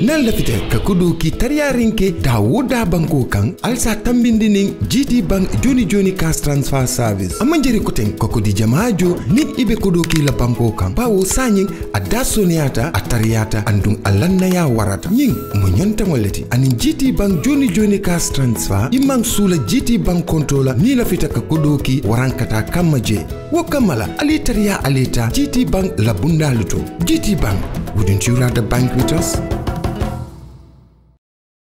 nan lafita ka kudo ki tariyarinke da woda banko kan alsa tambindinin GTBank Joni-Joni cash transfer service amanjeri koten kokodi jamaajo nin ibe kudo ki la banko kan bawo sanyin adda soniyata atariyata andun allanna ya warata nyin mo nyanta ngoleti anin GTBank Joni-Joni cash transfer imang sula GTBank controller ni lafita ka kudo ki warankata kamaje wo kamala ali tariya aleta GTBank la bundaluto GTBank, wouldn't you rather bank with us?